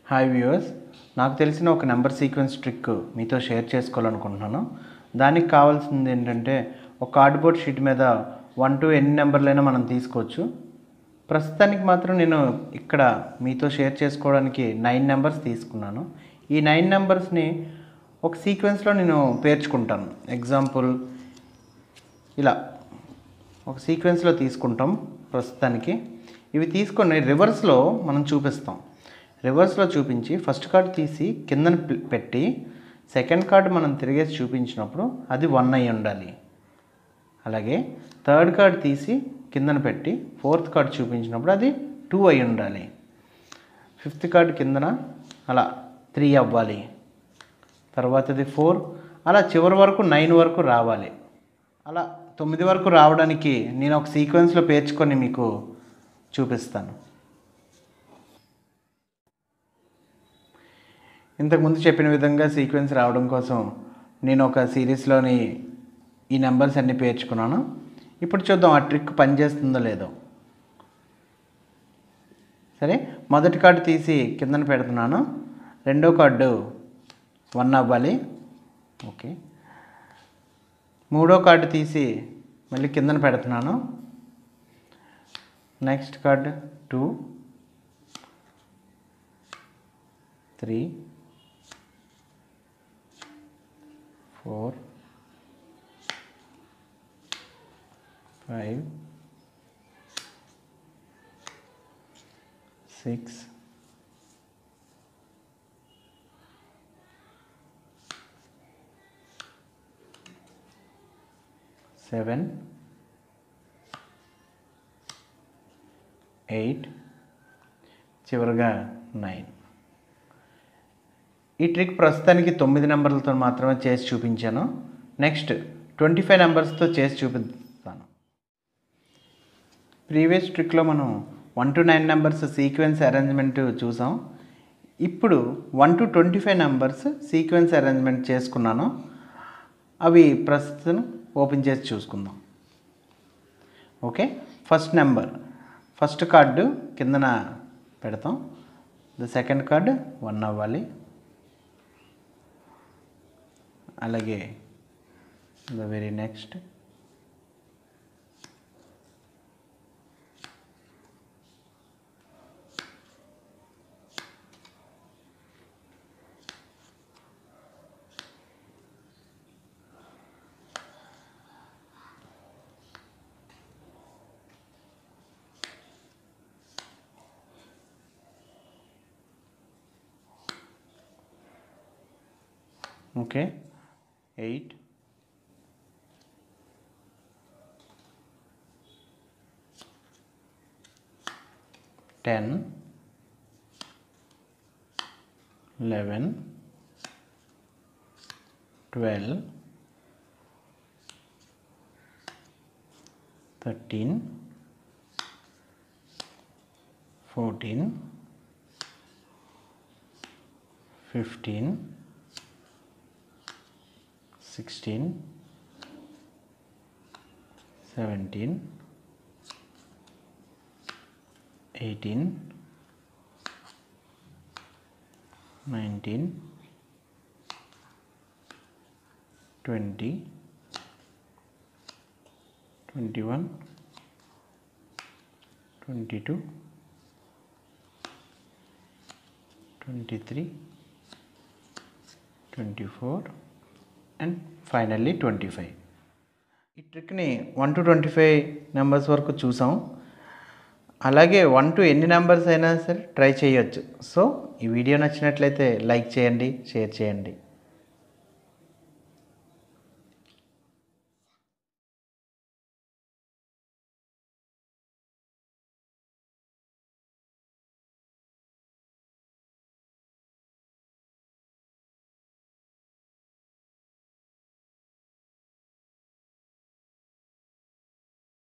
Hi viewers, నాకు తెలిసిన ఒక నెంబర్ సీక్వెన్స్ ట్రిక్ మీతో షేర్ చేసుకోవాలనుకుంటున్నాను. దానికి కావాల్సింది ఏంటంటే ఒక కార్డ్బోర్డ్ షీట్ మీద 1 to ఎన్ని నెంబర్లైనా మనం తీసుకోవచ్చు. ప్రస్తుతానికి మాత్రం నేను ఇక్కడ మీతో షేర్ చేసుకోవడానికి 9 నెంబర్స్ తీసుకున్నాను. ఈ 9 నెంబర్స్ని ఒక సీక్వెన్స్లో నేను పేర్చుకుంటాను. ఎగ్జాంపుల్ ఇలా ఒక సీక్వెన్స్లో తీసుకుంటాం. ప్రస్తుతానికి ఇవి తీసుకొని రివర్స్లో మనం చూపిస్తాం. రివర్స్లో చూపించి ఫస్ట్ కార్డ్ తీసి కిందన పెట్టి సెకండ్ కార్డ్ మనం తిరిగేసి చూపించినప్పుడు అది 1 అయి ఉండాలి. అలాగే థర్డ్ కార్డ్ తీసి కిందన పెట్టి ఫోర్త్ కార్డ్ చూపించినప్పుడు అది 2 అయి ఉండాలి. ఫిఫ్త్ కార్డ్ కిందన అలా 3 అవ్వాలి. తర్వాతది 4, అలా చివరి వరకు 9 వరకు రావాలి. అలా 9 వరకు రావడానికి నేను ఒక సీక్వెన్స్లో పేర్చుకొని మీకు చూపిస్తాను. ఇంతకుముందు చెప్పిన విధంగా సీక్వెన్స్ రావడం కోసం నేను ఒక సిరీస్లోని ఈ నెంబర్స్ అన్నీ పేర్చుకున్నాను. ఇప్పుడు చూద్దాం ఆ ట్రిక్ పనిచేస్తుందో లేదో. సరే, మొదటి కార్డు తీసి కిందన పెడుతున్నాను. రెండో కార్డు 1 అవ్వాలి. ఓకే, మూడో కార్డు తీసి మళ్ళీ కిందన పెడుతున్నాను. నెక్స్ట్ కార్డు 2, 3, 4, 5, 6, 7, 8, చివరిగా 9. ఈ ట్రిక్ ప్రస్తుతానికి 9 నెంబర్లతో మాత్రమే చేసి చూపించాను. నెక్స్ట్ 25 నెంబర్స్తో చేసి చూపిస్తాను. ప్రీవియస్ ట్రిక్లో మనం 1 to 9 నెంబర్స్ సీక్వెన్స్ అరేంజ్మెంట్ చూసాం. ఇప్పుడు 1 to 25 నెంబర్స్ సీక్వెన్స్ అరేంజ్మెంట్ చేసుకున్నాను. అవి ప్రస్తుతం ఓపెన్ చేసి చూసుకుందాం. Okay, first number, first card కిందన పెడతాం. ద సెకండ్ కార్డు 1 అవ్వాలి. అలాగే the very next, okay, 8, 10, 11, 12, 13, 14, 15, 16, 17, 18, 19, 20, 21, 22, 23, 24 and finally 25. ఈ ట్రిక్ని 1 to 25 నెంబర్స్ వరకు చూసాం. అలాగే 1 to ఎన్ని నెంబర్స్ అయినా సరే ట్రై చేయొచ్చు. సో ఈ వీడియో నచ్చినట్లయితే లైక్ చేయండి, షేర్ చేయండి.